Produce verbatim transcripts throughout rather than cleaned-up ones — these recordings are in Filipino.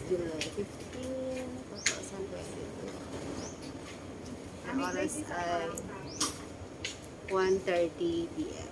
July fifteenth, twenty twenty-two. Ang oras ay one thirty p m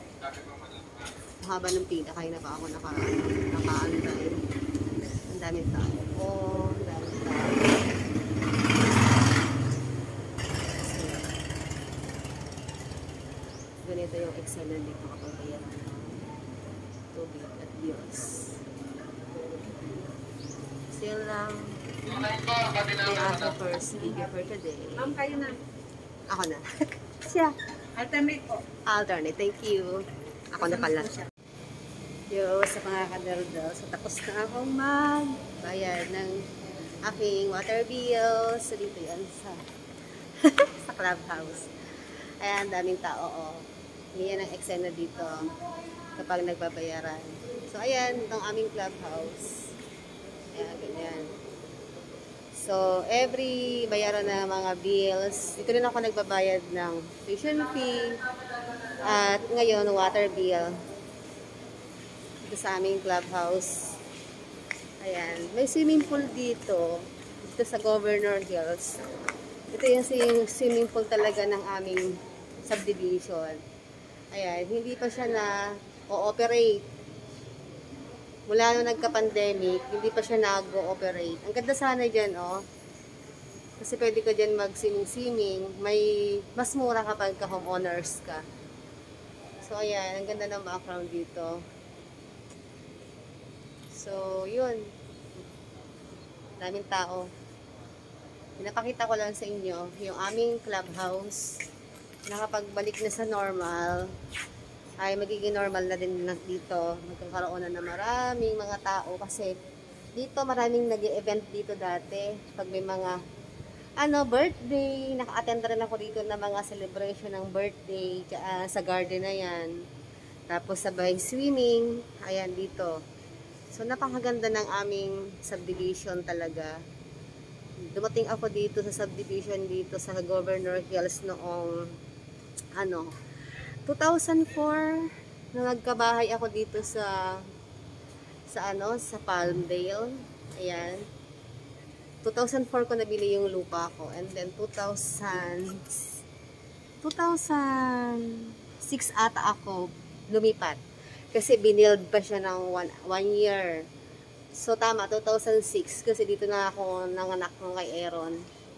Haba ng pila, kaya na pa ako naka, naka-antay. Ang daming tao po, ang daming tao. So, ganito yung eksena dito kapag bayan tubig at Diyos. Still lang, I ask the first speaker for today. Ma'am, kayo na. Ako na. Siya. Alternate po. Alternate, thank you. Ako na pala. Yo, sa mga kadaldal, so tapos na akong magbayad ng aking water bill. So dito yan sa sa clubhouse. Ayan, daming tao. Oh. Yan ang eksena dito kapag nagbabayaran. So ayan, itong aming clubhouse. Ayan, ganyan. So, every bayaran na mga bills, dito rin ako nagbabayad ng tuition fee at ngayon water bill dito sa aming clubhouse. Ayan, may swimming pool dito dito sa Governor Hills. Ito yung swimming pool talaga ng aming subdivision. Ayan, hindi pa siya na o-operate. Mula nung nagka-pandemic, hindi pa siya nag-o-operate. Ang ganda sana dyan, oh. Kasi pwede ka dyan mag-swimming-swimming. May mas mura kapag ka-homeowners ka. So, ayan. Ang ganda ng background dito. So, yun. Daming tao. Pinapakita ko lang sa inyo yung aming clubhouse na kapag balik na sa normal, ay magiging normal na din lang dito. Magkakaroon na ng maraming mga tao kasi dito maraming nag-e-event dito dati. Pag may mga ano, birthday, naka-attend rin ako dito ng mga celebration ng birthday uh, sa garden na yan. Tapos sabay swimming, ayan dito. So napakaganda ng aming subdivision talaga. Dumating ako dito sa subdivision dito sa Governor Hills noong ano, two thousand four nung nagkabahay ako dito sa sa ano, sa Palmdale. Ayan. two thousand four ko nabili yung lupa ko and then two thousand two thousand six ata ako lumipat. Kasi binild pa siya ng one, one year. So tama, two thousand six kasi dito na ako nanganak ng kay Aaron.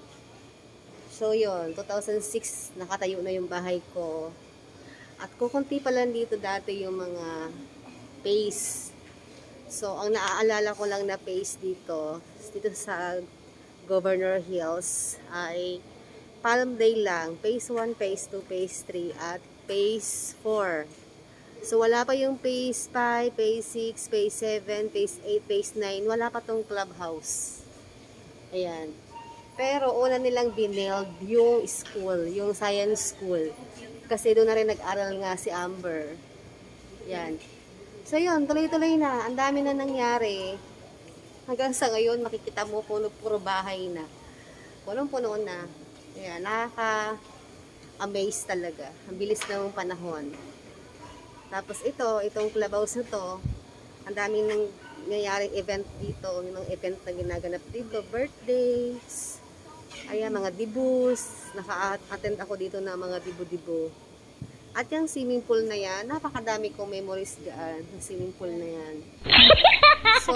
So yun, two thousand six nakatayo na yung bahay ko. At kukunti pa lang dito dati yung mga pace. So, ang naaalala ko lang na pace dito, dito sa Governor Hills, ay Palmdale lang. Phase one, Phase two, Phase three, at Phase four. So, wala pa yung Phase five, Phase six, Phase seven, Phase eight, Phase nine. Wala pa tong clubhouse. Ayan. Pero, una nilang binild yung school, yung science school. Kasi doon na rin nag-aral nga si Amber. Yan. So yun, tuloy-tuloy na. Ang dami na nangyari. Hanggang sa ngayon, makikita mo puno-puro bahay na. Punong-puno na. Yan, nakaka-amaze talaga. Ang bilis ng panahon. Tapos ito, itong clubhouse na to, ang daming nangyayaring event dito. Yung event na ginaganap dito. Birthdays. Ayan, mga debus. Naka-attend ako dito na mga dibu-dibu. At yung swimming pool na yan, napakadami kong memories dyan. Yung swimming pool na yan. So,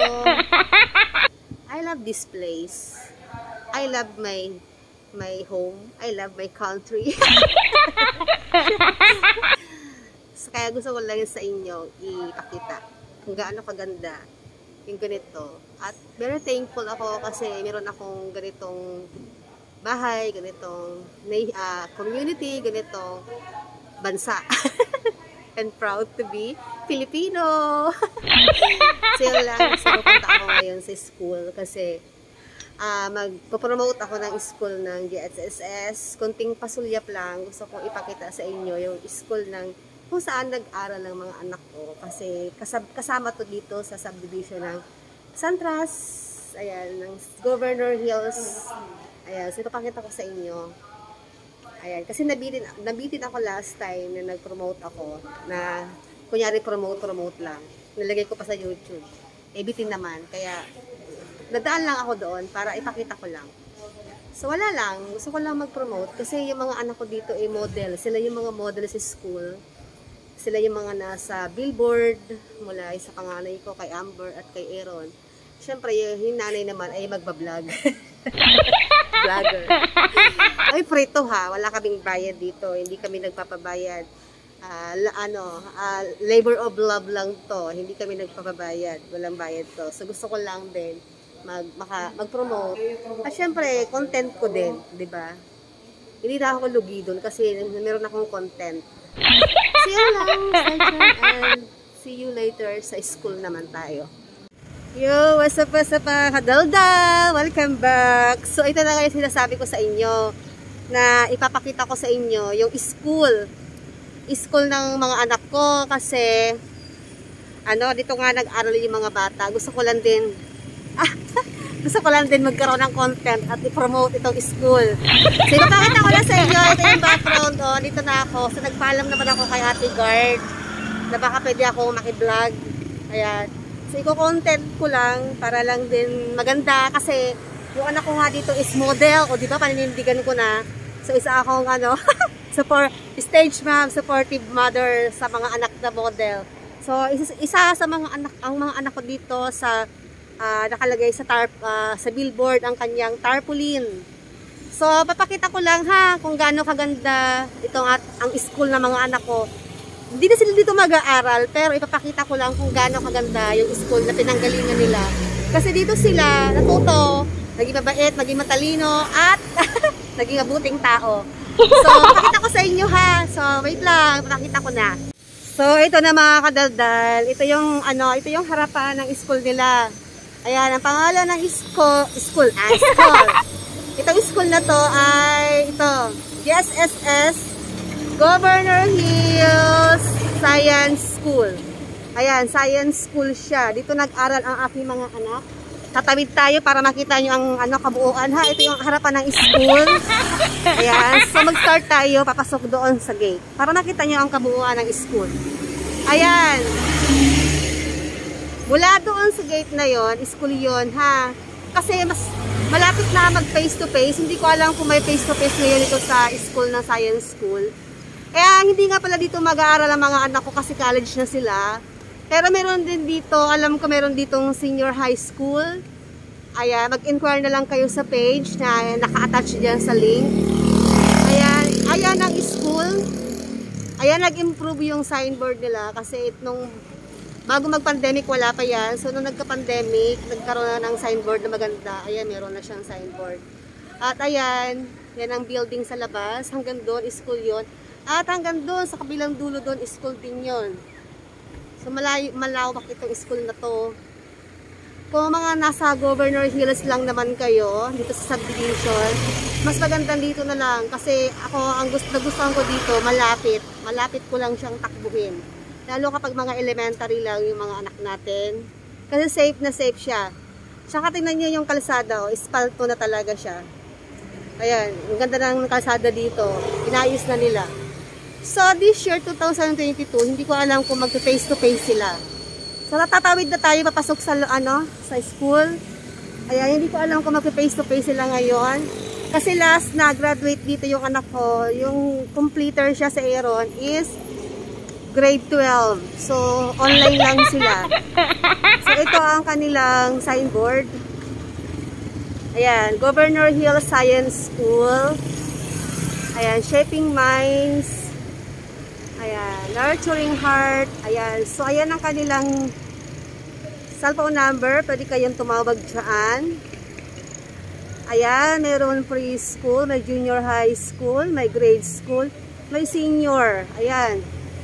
I love this place. I love my my home. I love my country. So, kaya gusto ko lang sa inyo ipakita kung gaano kaganda yung ganito. At very thankful ako kasi meron akong ganitong bahay, ganitong uh, community, ganitong bansa. And proud to be Filipino. So yun lang, so pupunta ako ngayon sa school kasi uh, magpo-promote ako ng school ng G S S S. Kunting pasulyap lang, gusto kong ipakita sa inyo yung school ng kung saan nag-aral ng mga anak ko kasi kasama to dito sa subdivision ng Santras, ayan, ng Governor Hills. Ayan, so ipapakita ko sa inyo. Ayan, kasi nabitin, nabitin ako last time na nag-promote ako na kunyari promote-promote lang. Nilagay ko pa sa YouTube. Eh, bitin naman. Kaya, Dadaan lang ako doon para ipakita ko lang. So wala lang, gusto ko lang mag-promote kasi yung mga anak ko dito ay model. Sila yung mga model sa school. Sila yung mga nasa billboard mula sa panganay ko kay Amber at kay Aaron. Siyempre, yung nanay naman ay magbablog. Vlogger. Ay, preto ha. Wala kaming bayad dito. Hindi kami nagpapabayad. Uh, ano, uh, labor of love lang to. Hindi kami nagpapabayad. Walang bayad to. So, gusto ko lang din mag, maka, mag-promote. At syempre, content ko din. Diba? Hindi na ako lugi doon kasi meron akong content. See you lang, and see you later sa school naman tayo. Yo, what's up, what's up mga kadaldal? Welcome back! So, ito na nga yung sinasabi ko sa inyo na ipapakita ko sa inyo yung school. School ng mga anak ko kasi ano, dito nga nag-aral yung mga bata. Gusto ko lang din ah, gusto ko lang din magkaroon ng content at i-promote itong school. So, ipapakita ko lang sa inyo. Ito yung background. Oh, dito na ako. So, nagpaalam naman ako kay Ate Guard na baka pwede ako maki-vlog. Ayan. So, i-content ko lang para lang din maganda kasi yung anak ko nga dito is model. O, di ba, paninindigan ko na. So, isa akong ano, support, stage mom, supportive mother sa mga anak na model. So, isa, isa sa mga anak, ang mga anak ko dito sa uh, nakalagay sa tarp, uh, sa billboard ang kanyang tarpaulin. So, papakita ko lang ha kung gaano kaganda itong at, ang school ng mga anak ko. Hindi na sila dito mag-aaral, pero ipapakita ko lang kung gaano kaganda yung school na pinanggalingan nila. Kasi dito sila natuto, naging mabait, naging matalino, at naging mabuting tao. So, pakita ko sa inyo ha. So, wait lang, pakita ko na. So, ito na mga kadaldal. Ito yung, ano, ito yung harapan ng school nila. Ayan, ang pangalan ng school, school, ah, school. Itong school na to ay, ito, G S S S, Governor Hills Science School. Ayan, science school siya. Dito nag-aral ang aking mga anak. Tatawid tayo para makita nyo ang ano, kabuuan ha. Ito yung harapan ng school. Ayan, so mag-start tayo, papasok doon sa gate. Para makita nyo ang kabuuan ng school. Ayan. Mula doon sa gate na yon, school yon ha. Kasi mas malapit na mag face to face. Hindi ko alam kung may face to face ngayon ito sa school ng science school. Kaya hindi nga pala dito mag-aaral ang mga anak ko kasi college na sila. Pero meron din dito, alam ko meron ditong senior high school. Ayan, mag-inquire na lang kayo sa page na naka-attach dyan sa link. Ayan, ayan ang school. Ayan, nag-improve yung signboard nila kasi itong bago mag-pandemic wala pa yan. So, nung nagka-pandemic, nagkaroon na ng signboard na maganda. Ayan, meron na siyang signboard. At ayan, yan ang building sa labas. Hanggang doon, school yon. At hanggang doon, sa kabilang dulo doon, school din yon. So, malay, malawak itong school na to. Kung mga nasa Governor Hills lang naman kayo, dito sa subdivision, mas maganda dito na lang. Kasi ako, ang gusto, nagustuhan ko dito, malapit. Malapit ko lang siyang takbuhin. Lalo kapag mga elementary lang yung mga anak natin. Kasi safe na safe siya. Tsaka tingnan nyo yung kalsada, oh, espalto na talaga siya. Ayan, ang ganda ng kalsada dito. Inayos na nila. So, this year, two thousand twenty-two, hindi ko alam kung mag-face to face sila. So, natatawid na tayo papasok sa, ano, sa school. Ayan, hindi ko alam kung mag-face to face sila ngayon. Kasi last na graduate dito yung anak ko, yung completer siya sa Aaron is grade twelve. So, online lang sila. So, ito ang kanilang signboard. Ayan, Governor Hill Science School. Ayan, Shaping Minds. Ayan, Nurturing Heart. Ayan, so ayan ang kanilang cellphone number. Pwede kayong tumawag dyan. Ayan, mayroon preschool, may junior high school, may grade school, may senior. Ayan.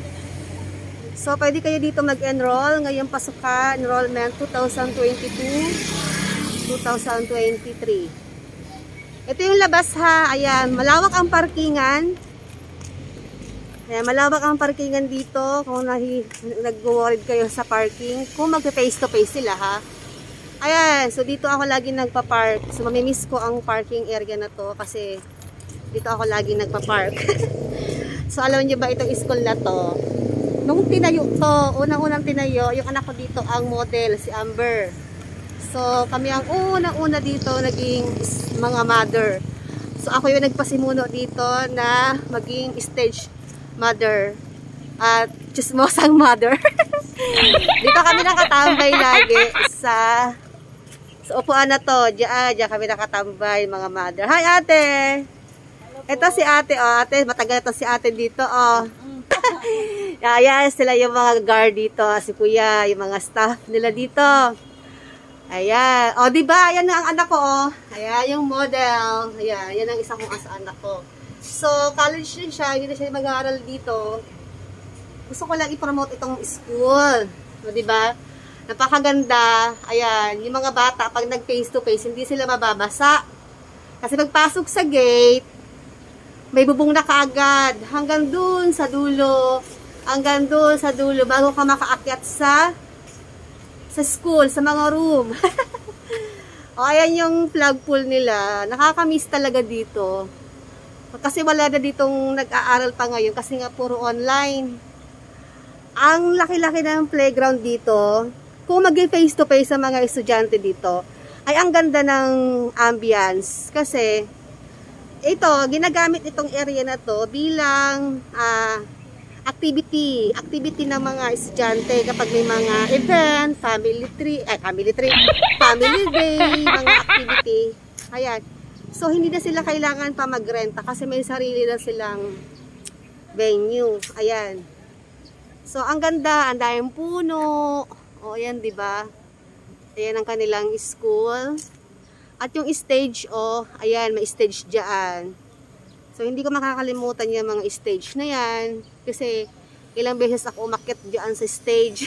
So, pwede kayo dito mag-enroll. Ngayong pasukan, enrollment two thousand twenty-two two thousand twenty-three. Ito yung labas ha. Ayan, malawak ang parkingan. Ayan, malawak ang parkingan dito. Kung nag-worried kayo sa parking, kung mag-face to face sila ha. Ayan, so dito ako lagi nagpa-park. So, mamimiss ko ang parking area na to kasi dito ako lagi nagpa-park. So, alam niyo ba itong school na to? Nung tinayo to, unang-unang tinayo, yung anak ko dito ang model, si Amber. So, kami ang unang-una dito naging mga mother. So, ako yung nagpasimuno dito na maging stage mother at chismosang mother. Dito kami nakatambay lagi sa sa upuan na to. Diyan, diyan kami nakatambay mga mother. Hi ate! Ito si ate, oh. Ate, matagal ito si ate dito, oh. Ayan, sila yung mga guard dito. Si kuya, yung mga staff nila dito. Ayan. O, diba? Ayan na ang anak ko, oh. Ayan, yung model. Ayan, yan ang isa kong as anak ko. So, college din siya. Hindi na siya mag-aaral dito. Gusto ko lang i-promote itong school. O, diba? Napakaganda. Ayan, yung mga bata, pag nag-face to face, hindi sila mababasa. Kasi pagpasok sa gate, may bubong na kaagad. Hanggang dun sa dulo. Hanggang dun sa dulo. Bago ka makaakyat sa sa school, sa mga room. O, ayan yung plug pool nila. Nakakamiss talaga dito. Kasi wala na ditong nag-aaral pa ngayon. Kasi nga puro online. Ang laki-laki ng playground dito. Kung mag-face to face sa mga estudyante dito, ay ang ganda ng ambience. Kasi ito, ginagamit itong area na to bilang uh, activity. Activity ng mga estudyante kapag may mga event, family tree, ay family tree, family day, mga activity. Ayan. So, hindi na sila kailangan pa magrenta kasi may sarili na silang venue. Ayan. So, ang ganda, ang daming puno. O, ayan, diba? Ayan ang kanilang school. At yung stage, oh, ayan, may stage dyan. So, hindi ko makakalimutan yung mga stage na yan. Kasi, ilang beses ako umakyat dyan sa stage.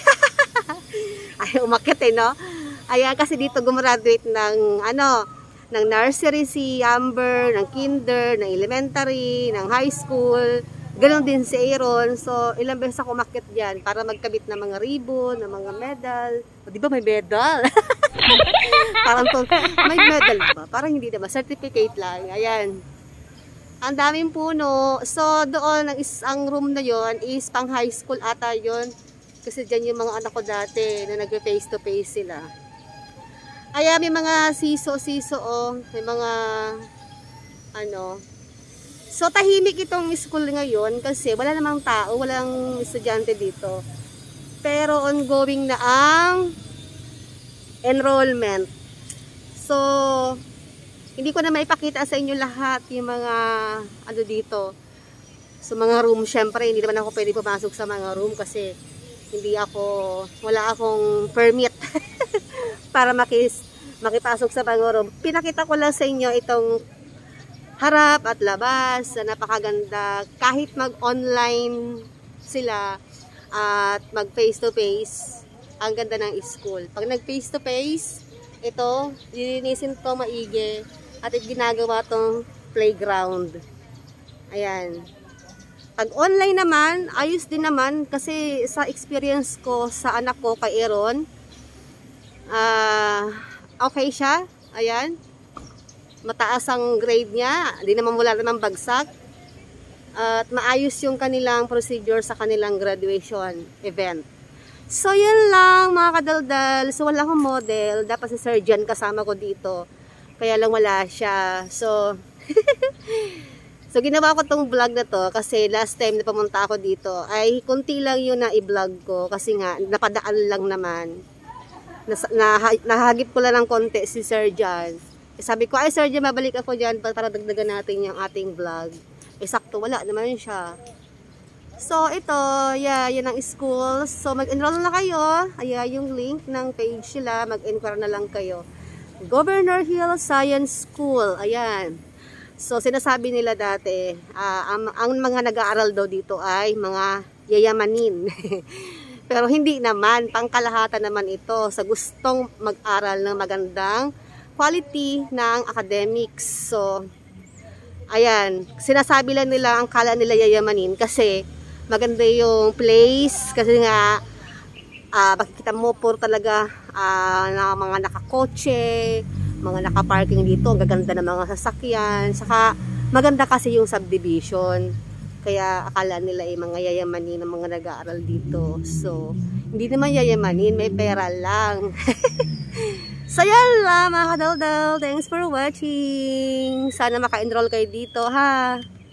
Ay, umakyat eh, no? Ayan, kasi dito gumraduate ng, ano, ng nursery si Amber, ng kinder, ng elementary, ng high school. Ganon din si Aaron. So, ilang beses ako umakyat dyan para magkabit ng mga ribbon, ng mga medal. O, di ba may medal? Parang to, may medal ba? Parang hindi diba? Certificate lang. Ayan. Ang daming puno. So, doon, ang isang room na yon is pang high school ata yon. Kasi dyan yung mga anak ko dati na nag-face to face sila. Ayan, may mga siso-siso, oh. May mga, ano. So, tahimik itong school ngayon kasi wala namang tao, walang estudyante dito. Pero ongoing na ang enrollment. So, hindi ko na maipakita sa inyo lahat yung mga ano dito. So, mga room, syempre, hindi naman ako pwede pumasok sa mga room kasi hindi ako, wala akong permit para makis, makipasok sa mga room. Pinakita ko lang sa inyo itong harap at labas na napakaganda. Kahit mag-online sila at mag face to face, ang ganda ng school. Pag nag face to face, ito, lilinisin to maigi at ginagawa tong playground. Ayan. Pag online naman, ayos din naman kasi sa experience ko sa anak ko kay Aaron, uh, okay siya. Ayan. Mataas ang grade niya, hindi naman wala namang bagsak. At maayos yung kanilang procedure sa kanilang graduation event. So, yun lang mga kadaldal. So, wala akong model. Dapat si Surgeon kasama ko dito. Kaya lang wala siya. So, so ginawa ko tong vlog na to kasi last time na pumunta ako dito ay kunti lang yun na i-vlog ko kasi nga napadaan lang naman. Nas, nah, nahagip ko lang ng konti si Surgeon. Eh, sabi ko, ay Surgeon, mabalik ako dyan para dagdagan natin yung ating vlog. Eh, sakto, wala naman siya. So, ito, yeah, yan ang school. So, mag-enroll na kayo. Ayan yung link ng page sila. Mag-enquire na lang kayo. Governor Hill Science School. Ayan. So, sinasabi nila dati, uh, ang, ang mga nag-aaral daw dito ay mga yayamanin. Pero hindi naman. Pangkalahatan naman ito sa gustong mag-aral ng magandang quality ng academics. So, ayan. Sinasabi lang nila, ang kala nila yayamanin kasi maganda yung place kasi nga uh, makikita mo puro talaga uh, na mga nakakotse, mga nakaparking dito, ang gaganda ng mga sasakyan, saka maganda kasi yung subdivision kaya akala nila ay mga yayamanin ng mga nag-aaral dito. So, hindi naman yayamanin, may pera lang. So yan lang mga kadaldal. Thanks for watching. Sana maka-enroll kayo dito ha.